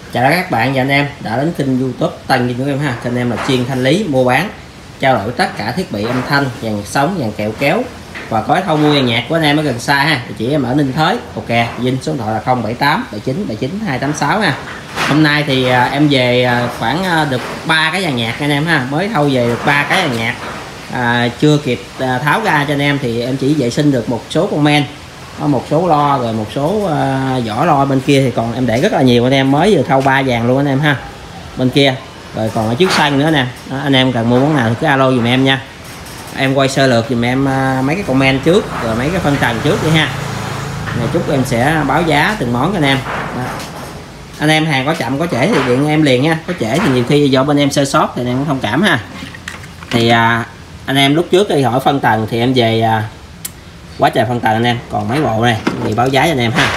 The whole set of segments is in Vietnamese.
Chào các bạn và anh em đã đến kênh YouTube Tân Vinh của em ha. Kênh em là chuyên thanh lý, mua bán, trao đổi tất cả thiết bị âm thanh, dàn nhạc sống, dàn kẹo kéo và gói thâu mua dàn nhạc của anh em ở gần xa ha. Địa chỉ em ở Ninh Thới, ok. Vinh số điện thoại là 078 79 79 286 ha. Hôm nay thì em về khoảng được 3 cái dàn nhạc anh em ha, mới thâu về được 3 cái dàn nhạc. Chưa kịp tháo ra cho anh em thì em chỉ vệ sinh được một số con men, một số lo, rồi một số vỏ lo bên kia thì còn em để rất là nhiều anh em, mới vừa thâu 3 dàn luôn anh em ha. Bên kia rồi còn ở trước sân nữa nè. Anh em cần mua món nào thì cứ alo dùm em nha, em quay sơ lược dùm em mấy cái comment trước rồi mấy cái phân tầng trước đi ha. Rồi chúc em sẽ báo giá từng món cho anh em. Anh em hàng có chậm có trễ thì điện em liền nha, có trễ thì nhiều khi do bên em sơ sót thì anh em cũng thông cảm ha. Thì anh em lúc trước đi hỏi phân tầng thì em về quá trời phân tầng anh em, còn mấy bộ này thì báo giá cho anh em ha.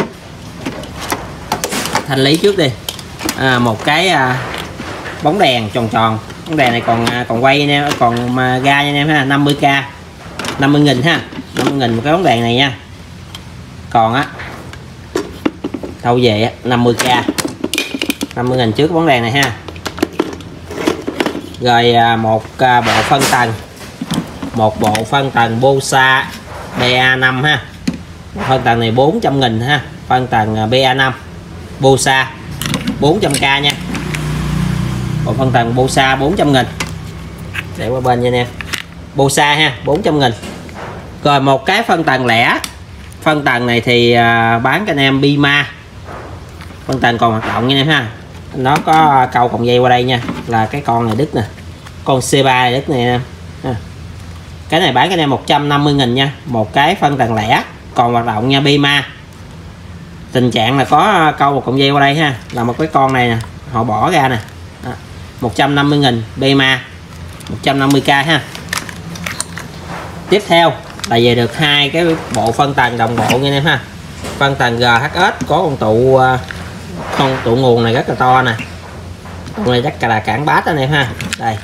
Thanh lý trước đi. Một cái bóng đèn tròn tròn, bóng đèn này còn quay anh em, còn mà ga nha anh em ha, 50k 50.000 ha, 50.000 một cái bóng đèn này nha. Còn á thâu về 50k 50.000 trước bóng đèn này ha. Rồi một bộ phân tầng, một bộ phân tầng Bosa BA5 ha. Phân tầng này 400.000 ha, phân tầng BA5 Bosa 400k nha. Bộ phân tầng Bosa 400.000, để qua bên nha anh em. Bosa ha, 400.000. Rồi một cái phân tầng lẻ, phân tầng này thì bán cho anh em Bima, phân tầng còn hoạt động nha anh em ha. Nó có câu còng dây qua đây nha, là cái con này đứt nè, con C3 này đứt này nè. Cái này bán cho anh em 150.000 nha, một cái phân tầng lẻ còn hoạt động nha, Bima. Tình trạng là có câu một cọng dây qua đây ha, là một cái con này nè, họ bỏ ra nè. 150.000 Bima, 150k ha. Tiếp theo là về được hai cái bộ phân tầng đồng bộ nha anh em ha. Phân tầng GHS có con tụ nguồn này rất là to nè, con này chắc là cản bát anh em ha. Đây,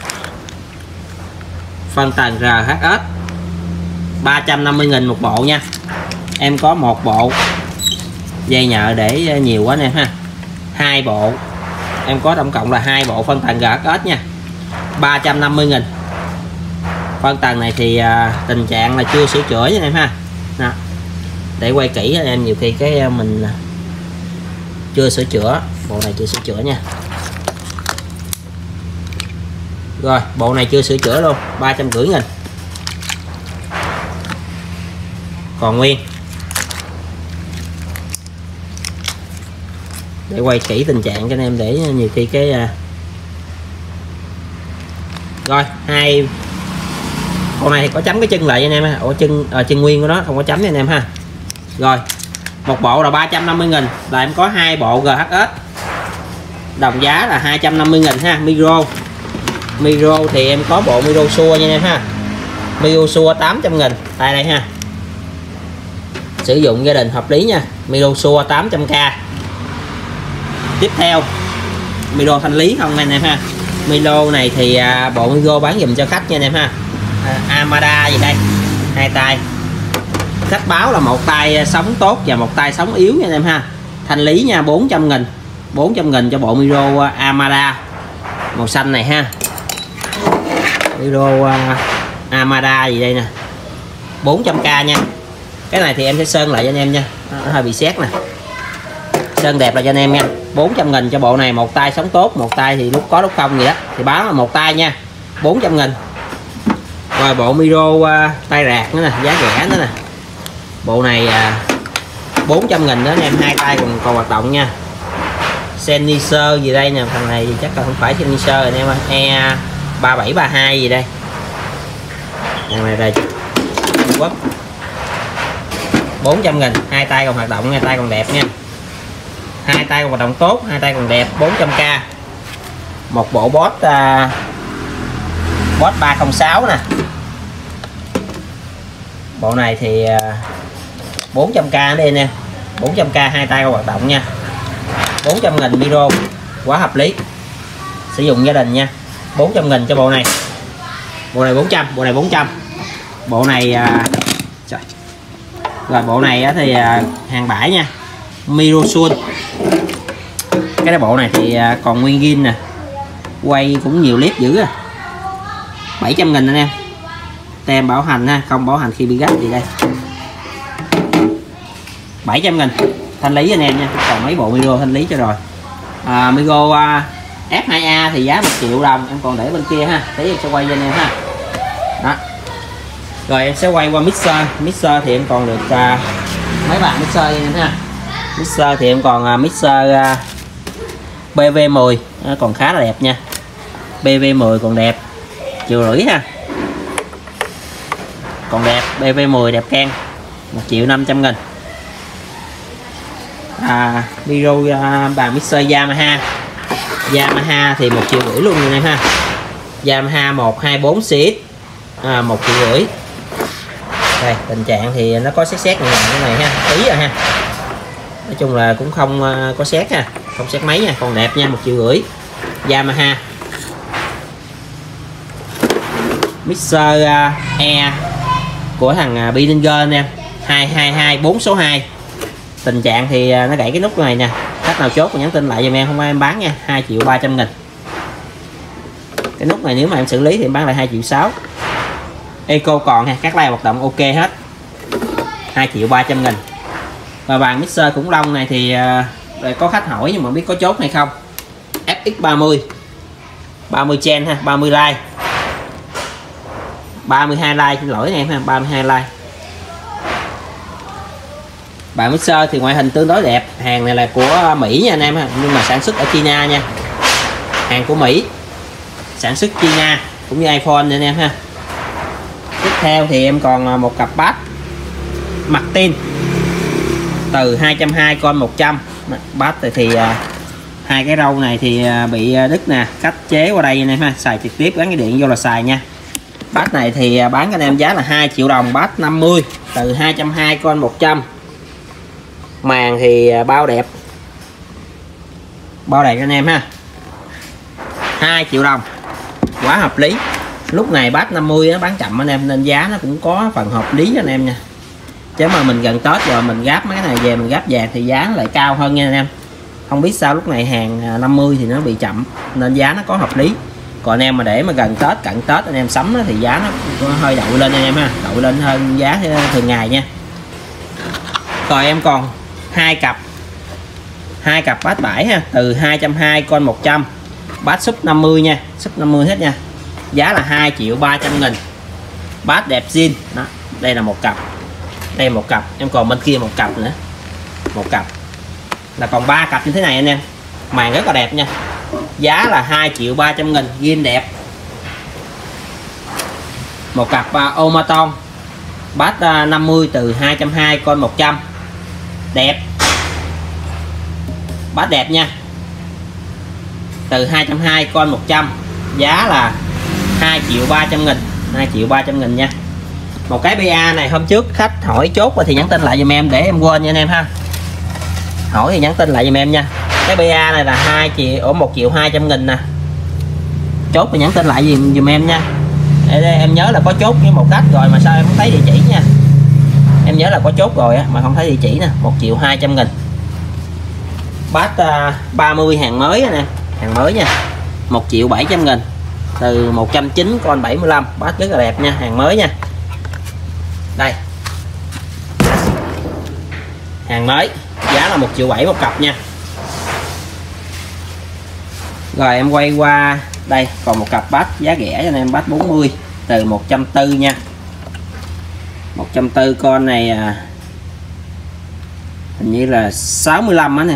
phân tầng GHS 350.000 một bộ nha. Em có một bộ dây nhợ để nhiều quá anh em ha, hai bộ em có tổng cộng là hai bộ phân tầng GHS nha, 350.000. Phân tầng này thì tình trạng là chưa sửa chữa nha anh em ha. Đó, để quay kỹ anh em, nhiều khi cái mình chưa sửa chữa, bộ này chưa sửa chữa nha. Rồi bộ này chưa sửa chữa luôn, 350.000 còn nguyên. Để quay kỹ tình trạng cho anh em, để nhiều khi cái rồi hai con này thì có chấm cái chân lại anh em ha. Ủa chân nguyên của nó không có chấm nha anh em ha. Rồi một bộ là 350.000, là em có hai bộ GHS đồng giá là 250.000 ha. Micro thì em có bộ micro xua nha anh em ha, micro xua 800.000 tại đây ha, sử dụng gia đình hợp lý nha, micro xua 800k. Tiếp theo micro thanh lý không anh em ha. Micro này thì bộ micro bán dùm cho khách nha anh em ha. Amada gì đây, hai tay, khách báo là một tay sống tốt và một tay sống yếu nha anh em ha. Thanh lý nha, 400.000 400.000 cho bộ micro Amada màu xanh này ha. Micro Amada gì đây nè, 400k nha. Cái này thì em sẽ sơn lại cho anh em nha, nó hơi bị sét nè, sơn đẹp là cho anh em nha. 400.000 cho bộ này, một tay sống tốt, một tay thì lúc có lúc không gì đó, thì báo là một tay nha, 400.000. Rồi bộ micro tay rạc nữa nè, giá rẻ nữa nè, bộ này 400.000 đó anh em, hai tay còn hoạt động nha. Sennheiser gì đây nè, thằng này thì chắc là không phải Sennheiser anh em ơi, E3732 gì đây, thằng này đây Trung Quốc, 400.000, hai tay còn hoạt động, hai tay còn đẹp nha, hai tay còn hoạt động tốt, hai tay còn đẹp, 400k. Một bộ Boss 306 nè, bộ này thì 400k đi nè, 400k hai tay còn hoạt động nha, 400.000 micro quá hợp lý, sử dụng gia đình nha. 400.000 cho bộ này, bộ này 400, bộ này 400, bộ này rồi bộ này thì hàng bãi nha, Mirosun Cái bộ này thì còn nguyên zin nè, quay cũng nhiều clip dữ à. 700.000 anh em. Tem bảo hành ha, không bảo hành khi bị gấp gì đây. 700.000 thanh lý anh em nha. Còn mấy bộ Migo thanh lý cho rồi. Migo F2A thì giá 1 triệu đồng, em còn để bên kia ha. Tí em sẽ quay cho anh em ha. Đó. Rồi em sẽ quay qua mixer thì em còn được mấy bạn mixer anh em ha. Mixer thì em còn mixer BV10 còn khá là đẹp nha. BV10 còn đẹp, 1,5 triệu ha. Còn đẹp, BV10 đẹp can, 1.500.000. Miro bàn mixer Yamaha thì 1,5 triệu luôn nha em ha. Yamaha 124 CX 1,5 triệu. Đây tình trạng thì nó có xét cái này ha, tí rồi ha. Nói chung là cũng không có xét ha, không xét mấy nha, còn đẹp nha, 1,5 triệu. Yamaha mixer E của thằng Behringer anh em, 222462. Tình trạng thì nó gãy cái nút này nè, khách nào chốt nhắn tin lại giùm em, không ai em bán nha, 2.300.000. Cái nút này nếu mà em xử lý thì em bán lại 2,6 triệu. Eco còn ha, các like hoạt động ok hết, 2.300.000. Và bàn mixer khủng long này thì có khách hỏi nhưng mà không biết có chốt hay không. FX30 30 chen ha, 30 like, 32 like, xin lỗi em ha, 32 like. Bàn mixer thì ngoại hình tương đối đẹp. Hàng này là của Mỹ nha anh em ha, nhưng mà sản xuất ở China nha. Hàng của Mỹ, sản xuất China cũng như iPhone nha anh em ha. Tiếp theo thì em còn một cặp bass Martin từ 220 con 100. Bass thì hai cái râu này thì bị đứt nè, cách chế qua đây anh em ha, xài trực tiếp gắn cái điện vô là xài nha. Bass này thì bán cho anh em giá là 2 triệu đồng, bass 50 từ 220 con 100. Màn thì bao đẹp cho anh em ha, 2 triệu đồng quá hợp lý. Lúc này bass 50 nó bán chậm anh em nên giá nó cũng có phần hợp lý cho anh em nha. Chứ mà mình gần Tết rồi mình gáp mấy cái này về mình gáp vàng thì giá nó lại cao hơn nha anh em. Không biết sao lúc này hàng 50 thì nó bị chậm nên giá nó có hợp lý. Còn anh em mà để mà gần Tết, cận Tết anh em sắm thì giá nó hơi đậu lên anh em ha, đậu lên hơn giá thường ngày nha. Rồi em còn hai cặp bass 7 ha, từ 220 con 100, bass sub 50 nha, sub 50 hết nha. Giá là 2.300.000. Bass đẹp zin. Đó, đây là một cặp. Đây là một cặp, em còn bên kia một cặp nữa. Một cặp. Là còn 3 cặp như thế này anh em. Màn rất là đẹp nha. Giá là 2.300.000, zin đẹp. Một cặp Omaton bass 50 từ 220 con 100. Đẹp. Bass đẹp nha. Từ 220 con 100, giá là 2.300.000, 2.300.000 nha. Một cái BA này hôm trước khách hỏi chốt thì nhắn tin lại giùm em để em quên nha anh em ha. Hỏi thì nhắn tin lại giùm em nha. Cái BA này là 1.200.000 nè. Chốt thì nhắn tin lại giùm em nha. Để em nhớ là có chốt với một khách rồi mà sao em không thấy địa chỉ nha. Em nhớ là có chốt rồi á mà không thấy địa chỉ nè, 1.200.000. Bass 30 hàng mới nè, hàng mới nha. 1.700.000. Từ 190 con 75, bass rất là đẹp nha, hàng mới nha. Đây. Hàng mới, giá là 1.7 triệu một cặp nha. Rồi em quay qua đây, còn một cặp bass giá rẻ cho anh em, bass 40 từ 140 nha. 140 con này hình như là 65 á nè.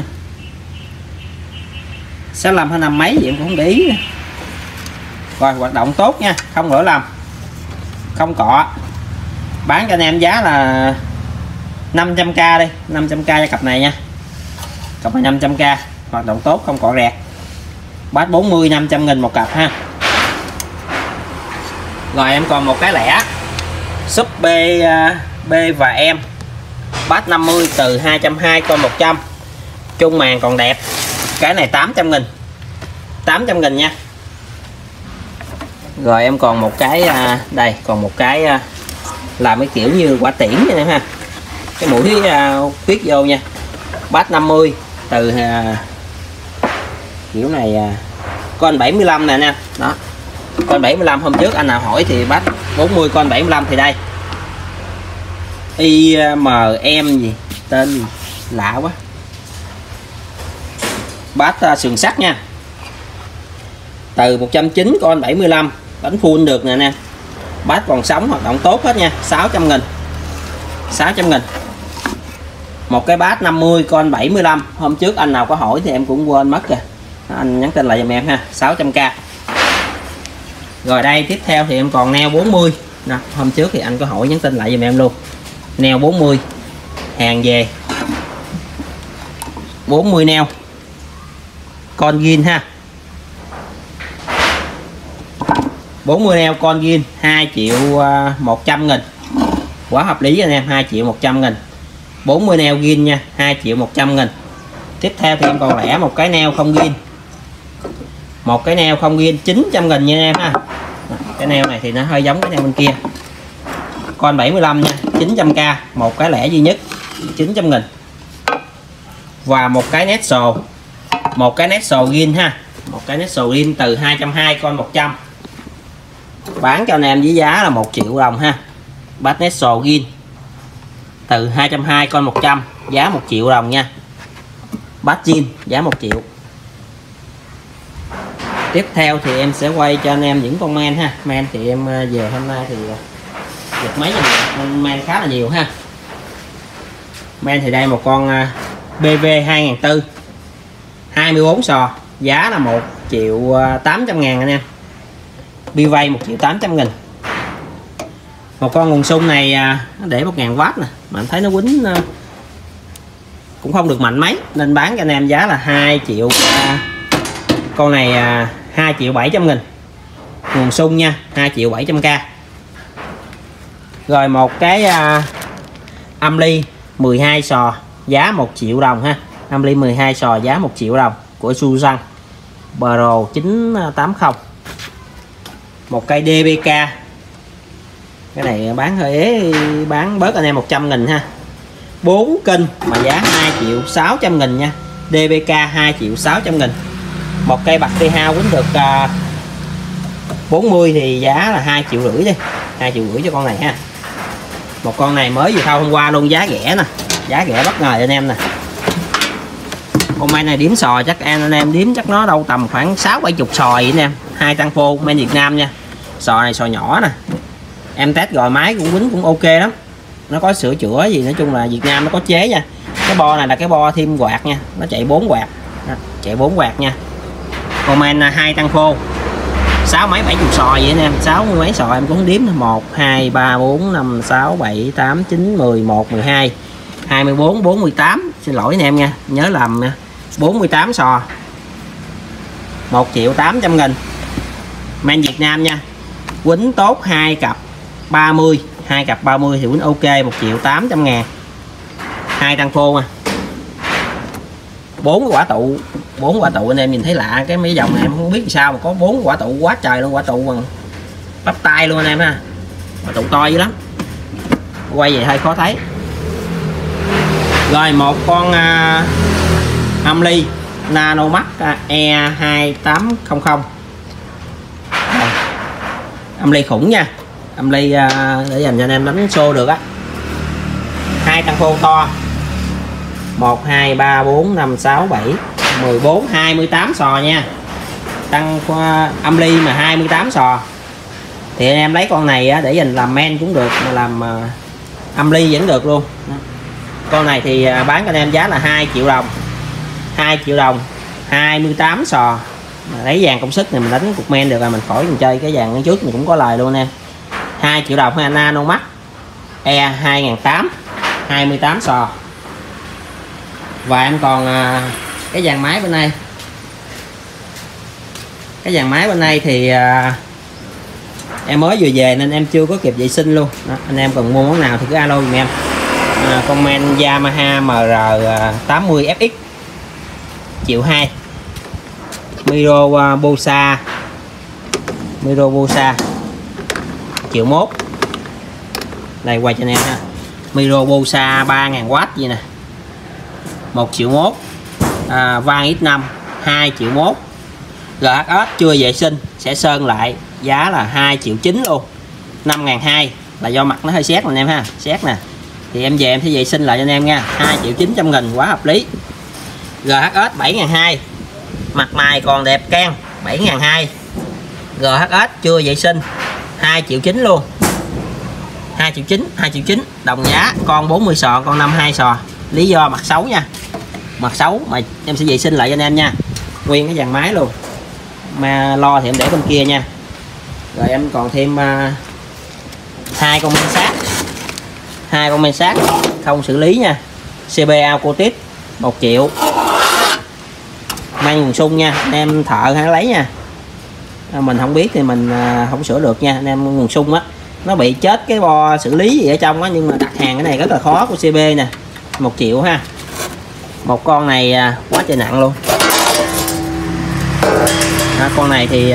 65 hay năm mấy gì em cũng không để ý nè. Rồi hoạt động tốt nha, không lỗi lầm, không cọ. Bán cho anh em giá là 500k đi, 500k cho cặp này nha. Cặp này 500k, hoạt động tốt, không cọ rẹt. Bass 40, 500.000 một cặp ha. Rồi em còn một cái lẻ sub B và em, bass 50 từ 220 con 100, chung màn còn đẹp. Cái này 800.000, 800.000 nha. Rồi em còn một cái đây, còn một cái làm cái kiểu như quả tiễn nha em ha. Cái mũi khuyết vô nha. Bass 50 từ kiểu này con 75 nè nha. Đó, con 75 hôm trước anh nào hỏi thì bắt 40 con 75 thì đây IMM gì tên gì lạ quá, bát sườn sắt nha, từ 190 con 75 đánh full được nè nè, bát còn sống hoạt động tốt hết nha. 600.000, 600.000 một cái bát 50 con 75. Hôm trước anh nào có hỏi thì em cũng quên mất rồi, anh nhắn tin lại giùm em ha. 600k. Rồi đây tiếp theo thì em còn neo 40 nè, hôm trước thì anh có hỏi nhắn tin lại giùm em luôn. Neo 40 hàng về 40 neo con gin ha, 40 neo con gin 2.100.000, quá hợp lý anh em. 2.100.000 40 neo gin nha, 2.100.000. Tiếp theo thì em còn lẻ một cái neo không gin, một cái neo không gin 900.000 nha em ha. Cái neo này thì nó hơi giống cái neo bên kia, con 75 nha, 900k một cái lẻ duy nhất 900.000. Và một cái nét sồ, một cái nét sồ gin ha, một cái nét sồ gin từ 220 con 100, bán cho anh em với giá là 1 triệu đồng ha. Bát nét sồ gin từ 220 con 100 giá 1 triệu đồng nha. Bát zin giá 1 triệu. Tiếp theo thì em sẽ quay cho anh em những con men ha. Men thì em về hôm nay thì được mấy nên men khá là nhiều ha. Men thì đây một con BV 2004 24 sò, giá là 1.800.000 anh em. Bi vay 1.800.000. Một con nguồn sung này nó để 1.000W nè, mà anh thấy nó quýnh cũng không được mạnh mấy nên bán cho anh em giá là 2 triệu. Con này 2.700.000 nguồn sung nha, 2.700k. Rồi một cái âm ly 12 sò giá 1 triệu đồng ha. Âm ly 12 sò giá 1 triệu đồng của Suzan Pro 980. Một cây DBK, cái này bán hơi ế, bán bớt anh em 100.000 ha. 4 kênh mà giá 2.600.000 nha. DBK 2.600.000. Một cây bạc TH quýnh được 40 thì giá là 2,5 triệu đi, 2,5 triệu cho con này ha. Một con này mới vừa thâu hôm qua luôn, giá rẻ nè, giá rẻ bất ngờ anh em nè. Con men này điếm sò chắc anh em điếm chắc nó đâu tầm khoảng 60-70 sò vậy anh em. 2 tăng phô men Việt Nam nha. Sò này sò nhỏ nè, em test rồi máy cũng quýnh cũng ok lắm, nó có sửa chữa gì, nói chung là Việt Nam nó có chế nha. Cái bo này là cái bo thêm quạt nha, nó chạy 4 quạt, chạy 4 quạt nha. Con men 2 tăng phô 6 mấy 70 sò vậy anh em, 60 mấy sò em cũng không đếm. 1 2 3 4 5 6 7 8 9 10 11 12 24 48, xin lỗi anh em nha, nhớ làm nha. 48 sò 1.800.000 men Việt Nam nha. Quýnh tốt 2 cặp 30, 2 cặp 30 thì quýnh ok 1.800.000. 2 tăng phô nha. 4 quả tụ, 4 quả tụ anh em nhìn thấy lạ, cái mấy dòng này em không biết sao mà có 4 quả tụ quá trời luôn, quả tụ bằng bắp tay luôn anh em ha. Quả tụ to dữ lắm, quay về hơi khó thấy. Rồi một con âm ly Nanomax E2800. Âm ly khủng nha, âm ly để dành cho anh em đánh xô được á. 2 tăng phô to 1 2 3 4 5 6 7 14 28 sò nha. Tăng âm ly mà 28 sò thì anh em lấy con này để dành làm men cũng được, mà làm âm ly vẫn được luôn. Con này thì bán cho anh em giá là 2 triệu đồng, 2 triệu đồng 28 sò. Lấy vàng công sức này mình đánh cục men được rồi, mình khỏi mình chơi cái vàng trước mình cũng có lời luôn nè. 2 triệu đồng ha. Nanomax E 2008 28 sò. Và em còn cái dàn máy bên đây. Cái dàn máy bên đây thì em mới vừa về nên em chưa có kịp vệ sinh luôn đó. Anh em cần mua món nào thì cứ alo giùm em. Con men Yamaha MR80 FX 1,2 triệu. Miro Bosa 1,1 triệu. Đây quay cho anh em ha. Miro Bosa 3000W gì nè, 1,1 triệu. Van X5 2 triệu mốt. GHS chưa vệ sinh sẽ sơn lại giá là 2 triệu 9 luôn. 5.200 là do mặt nó hơi sét nè anh em ha, sét nè. Thì em về em sẽ vệ sinh lại cho anh em nha, 2 triệu 900 nghìn, quá hợp lý. GHS 7.200, mặt mày còn đẹp can, 7.200. GHS chưa vệ sinh 2 triệu 9 luôn. 2 triệu 9, 2 triệu 9 đồng giá. Con 40 sò, con 52 sò. Lý do mặt xấu nha, mặt xấu mà em sẽ vệ sinh lại cho anh em nha, nguyên cái dàn máy luôn. Mà lo thì em để bên kia nha. Rồi em còn thêm 2 con men sát, 2 con men sát không xử lý nha, CB Alcotit 1 triệu, mang nguồn sung nha, anh em thợ hãy lấy nha. Mình không biết thì mình không sửa được nha anh em. Nguồn sung á nó bị chết cái bo xử lý gì ở trong á, nhưng mà đặt hàng cái này rất là khó của CB nè, 1 triệu ha. Một con này quá trời nặng luôn. Con này thì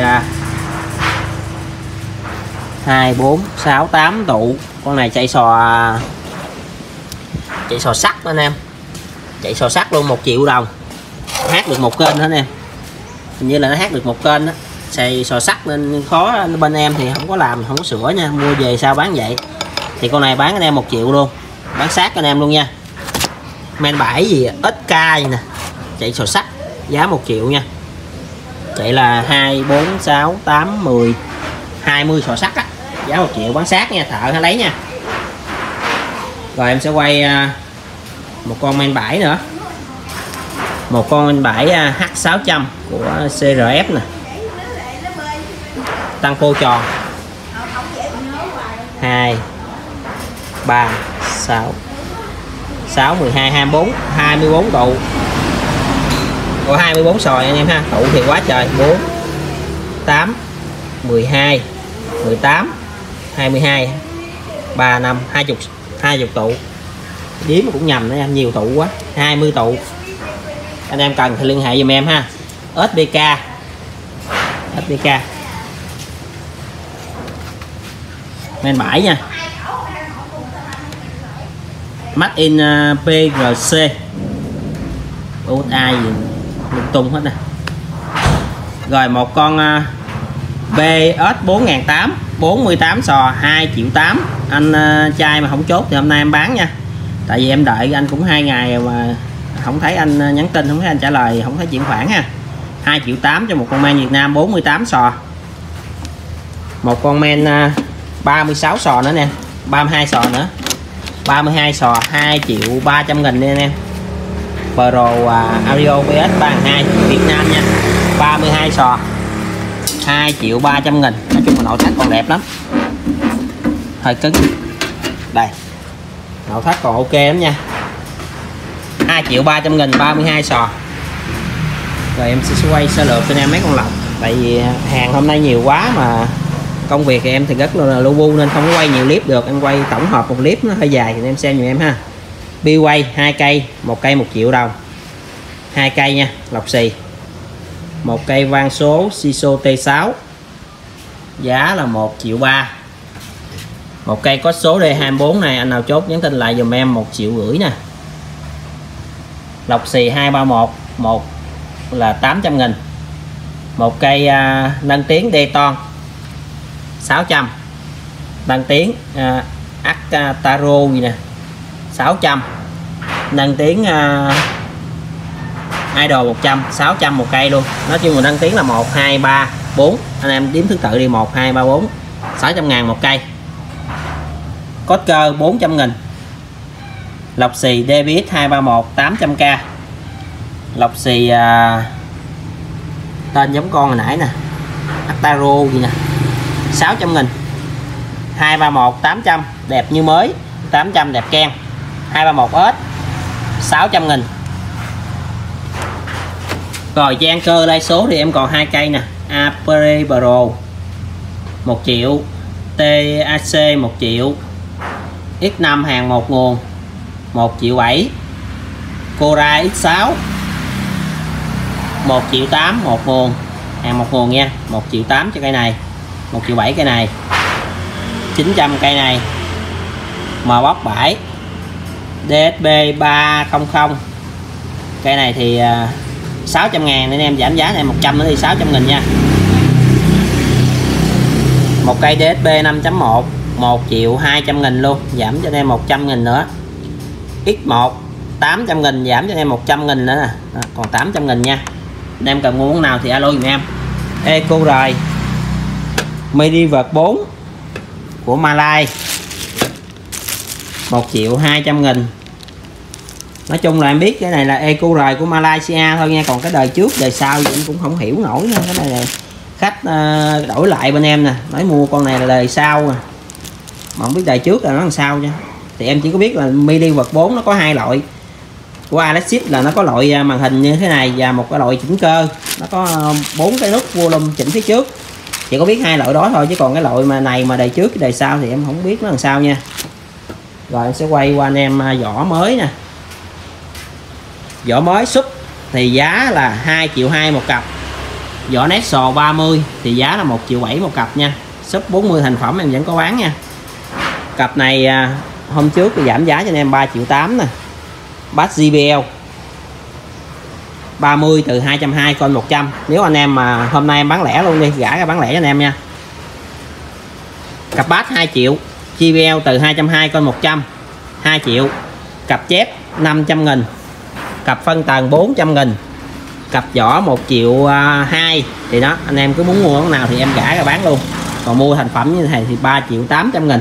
2, 4, 6, 8 tụ. Con này chạy sò sắt anh em, chạy sò sắt luôn, 1 triệu đồng. Hát được một kênh hết anh em, hình như là nó hát được một kênh đó. Xài sò sắt nên khó, bên em thì không có làm, không có sửa nha, mua về sao bán vậy. Thì con này bán anh em 1 triệu luôn, bán sát anh em luôn nha. Men 7 gì SK gì nè, chạy sò sắt giá 1 triệu nha. Chạy là 2, 4, 6, 8, 10, 20 sò sắt á, giá 1 triệu, bán sát nha, thợ hãy lấy nha. Rồi em sẽ quay một con men 7 nữa, một con men 7 H600 của CRF nè, tăng phô tròn 2, 3, 6, 6, 12, 24, 24 tụ. Có 24 sòi anh em ha, tụ thì quá trời, 4, 8, 12, 18, 22, 3, 5, 20 tụ. Điếm cũng nhầm nữa em, nhiều tụ quá, 20 tụ. Anh em cần thì liên hệ giùm em ha. SBK men 7 nha, Made in PRC, USA gì lung tung hết nè. Rồi một con BS 4800, 48 sò, 2 triệu 8. Anh trai mà không chốt thì hôm nay em bán nha, tại vì em đợi anh cũng 2 ngày mà không thấy anh nhắn tin, không thấy anh trả lời, không thấy chuyển khoản ha. 2 triệu 8 cho một con men Việt Nam 48 sò. Một con men 36 sò nữa nè, 32 sò nữa, 32 sò 2 triệu 300 nghìn đi anh em. Pro Ario BS 32 Việt Nam nha, 32 sò 2 triệu 300 nghìn. Nói chung là nội thất còn đẹp lắm, hơi cứng. Đây, nội thất còn ok lắm nha, 2 triệu 300 nghìn, 32 sò. Rồi em sẽ quay sơ lược cho anh em mấy con lọc, tại vì hàng hôm nay nhiều quá mà công việc thì em thì rất là lu bu nên không có quay nhiều clip được. Em quay tổng hợp một clip nó hơi dài thì em xem giùm em ha. Bill quay 2 cây, một cây 1 triệu đồng, 2 cây nha, lọc xì. Một cây vang số Siso T6 giá là 1 triệu 3. Một cây có số D24 này, anh nào chốt nhắn tin lại dùm em 1 triệu rưỡi nè. Lọc xì 231, một là 800 nghìn. Một cây nâng tiếng Deton 600, nâng tiếng Actaro gì nè 600, nâng tiếng Idol 100, 600 một cây luôn. Nói chung là nâng tiếng là 1, 2, 3, 4. Anh em đếm thứ tự đi, 1, 2, 3, 4, 600 ngàn một cây. Cốt cơ 400 nghìn. Lọc xì DBX 231 800k. Lọc xì tên giống con hồi nãy nè, Actaro gì nè 600 nghìn. 231 800 đẹp như mới, 800 đẹp ken. 231S 600 nghìn. Rồi gian cơ lai số thì em còn 2 cây nè, Apre Pro 1 triệu, TAC 1 triệu, X5 hàng một nguồn 1 triệu 7, Cora X6 1 triệu 8 một nguồn, hàng một nguồn nha, 1 triệu 8 cho cây này, 1 triệu 7 cây này, 900 cây này. Mbox 7 DSB 300, cây này thì 600 ngàn nên em giảm giá này 100 nữa thì 600.000 nha. Một cây DSP 5.1 1.200.000 luôn, giảm cho em 100.000 nữa. X1 800.000 giảm cho em 100.000 nữa nè. Đó, còn 800.000 nha. Anh em cần mua món nào thì alo giùm em. EcoDry Medivert 4 của Malay 1.200.000. Nói chung là em biết cái này là EcoDry của Malaysia thôi nha, còn cái đời trước đời sau em cũng không hiểu nổi nữa. Cái này là khách đổi lại bên em nè, nói mua con này là đời sau mà không biết đời trước là nó làm sao nha. Thì em chỉ có biết là Medivert 4 nó có hai loại. Của Alexis là nó có loại màn hình như thế này và một cái loại chỉnh cơ, nó có 4 cái nút volume chỉnh phía trước. Chỉ có biết hai loại đó thôi, chứ còn cái loại mà này mà đời trước cái đời sau thì em không biết nó làm sao nha. Rồi em sẽ quay qua anh em vỏ mới nè. Vỏ mới súp thì giá là 2.200.000 một cặp. Vỏ Nexo 30 thì giá là 1.700.000 một cặp nha. Súp 40 thành phẩm em vẫn có bán nha. Cặp này hôm trước thì giảm giá cho anh em 3.800.000 nè. Bass JBL 30 từ 220 con 100. Nếu anh em mà hôm nay em bán lẻ luôn đi, gã ra bán lẻ cho anh em nha. Cặp bass 2 triệu, JBL từ 220 con 100 2 triệu. Cặp chép 500.000. Cặp phân tầng 400.000. Cặp vỏ 1.200.000. Thì đó, anh em cứ muốn mua cái nào thì em gã ra bán luôn. Còn mua thành phẩm như thế này thì 3.800.000.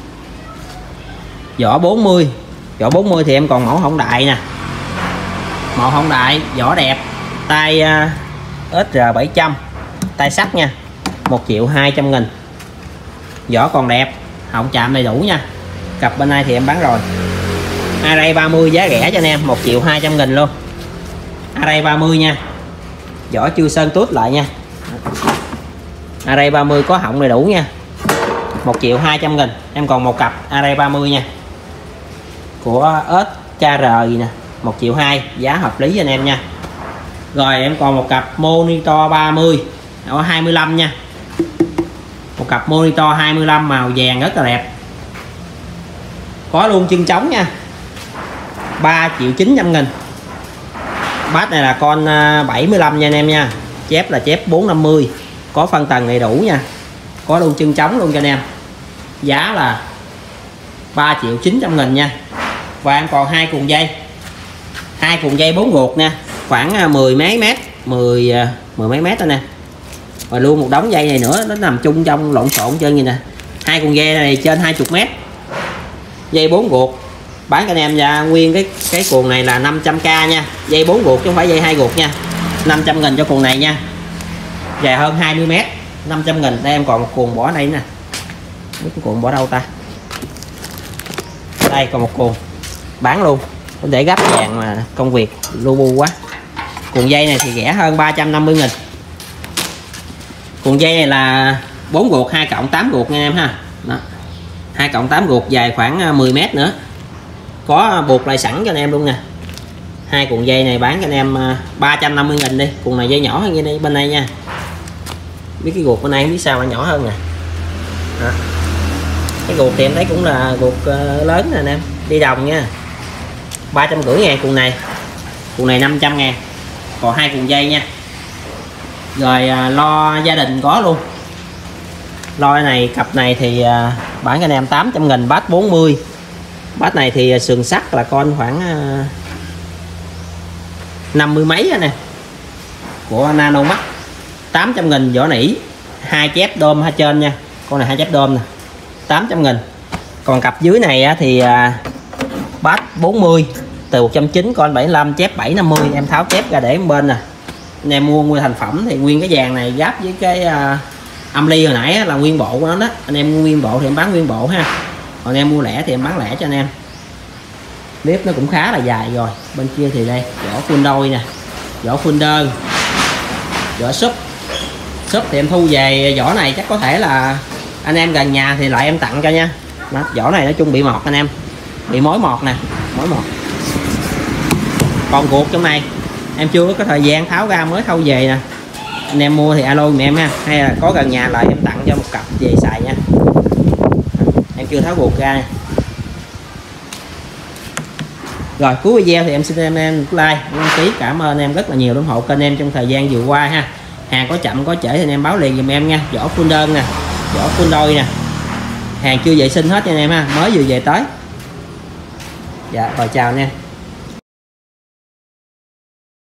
Vỏ 40. Vỏ 40 thì em còn mẫu hông đại nè. Màu hông đại, vỏ đẹp, tay SR700, tay sắt nha, 1.200.000. Vỏ còn đẹp, họng chạm đầy đủ nha. Cặp bên này thì em bán rồi. Array 30 giá rẻ cho anh em 1.200.000 luôn. Array 30 nha. Vỏ chưa sơn tút lại nha. Array 30 có họng đầy đủ nha. 1.200.000. Em còn một cặp Array 30 nha. Của SKR gì nè, 1.200.000, giá hợp lý cho anh em nha. Rồi em còn một cặp monitor 30 ở 25 nha. Một cặp monitor 25 màu vàng rất là đẹp. Có luôn chân trống nha. 3.900.000. Bass này là con 75 nha anh em nha. Chép là chép 450. Có phân tầng đầy đủ nha. Có luôn chân trống luôn cho anh em. Giá là 3.900.000 nha. Và em còn hai cuộn dây. Hai cuộn dây 4 guộc nha, khoảng 10 mấy mét, 10 mấy mét thôi nè. Và luôn một đống dây này nữa, nó nằm chung trong lộn xộn chân gì nè. Hai cuộn dây này trên 20 mét. Dây 4 guộc. Bán cho anh em ra nguyên cái cuộn này là 500k nha. Dây 4 guộc chứ không phải dây 2 guộc nha. 500.000 cho cuộn này nha. Dài hơn 20 mét, 500.000. Đây em còn một cuộn bỏ đây nè. Cái cuộn bỏ đâu ta? Đây còn một cuộn. Bán luôn. Để gấp vàng mà công việc lu bu quá. Cuộn dây này thì rẻ hơn 350.000. Cuộn dây này là 4 guộc 2 cộng 8 guộc nha em ha. Đó. 2 cộng 8 guộc dài khoảng 10 mét nữa. Có buộc lại sẵn cho anh em luôn nè. Hai cuộn dây này bán cho anh em 350.000 đi. Cuộn này dây nhỏ hơn như đây bên đây nha. Biết cái guộc bên này không biết sao mà nhỏ hơn nè. Đó. Cái guộc thì em thấy cũng là guộc lớn nè anh em. Đi đồng nha. 350.000 cuộn này. Cuộn này 500.000. Còn hai cuộn dây nha. Rồi lo gia đình có luôn. Lo này cặp này thì bán cho anh em 800.000. Bass 40. Bass này thì sườn sắt là con khoảng 50 mấy nè. Của Nanomax 800.000. Vỏ nỉ, hai chép đôm hai trên nha. Con này hai chép đôm nè, 800.000. Còn cặp dưới này thì bass 40 từ 190 con 75 chép 750. Em tháo chép ra để bên nè. Anh em mua thành phẩm thì nguyên cái dàn này giáp với cái âm ly hồi nãy là nguyên bộ của nó đó. Anh em mua nguyên bộ thì em bán nguyên bộ ha. Còn em mua lẻ thì em bán lẻ cho anh em. Clip nó cũng khá là dài rồi. Bên kia thì đây vỏ full đôi nè, vỏ full đơn, vỏ súp. Súp thì em thu về vỏ này chắc có thể là anh em gần nhà thì lại em tặng cho nha. Đó, vỏ này nói chung bị mọt anh em, bị mối mọt nè, mối mọt. Còn guộc trong này em chưa có thời gian tháo ra mới thâu về nè. Anh em mua thì alo mẹ em ha, hay là có gần nhà lại em tặng cho một cặp về xài nha. Em chưa tháo guộc ra. Rồi cuối video thì em xin em like, đăng ký, cảm ơn em rất là nhiều ủng hộ kênh em trong thời gian vừa qua ha. Hàng có chậm có trễ thì anh em báo liền giùm em nha. Vỏ full đơn nè, vỏ full đôi nè, hàng chưa vệ sinh hết nha anh em ha, mới vừa về tới. Dạ rồi chào anh em.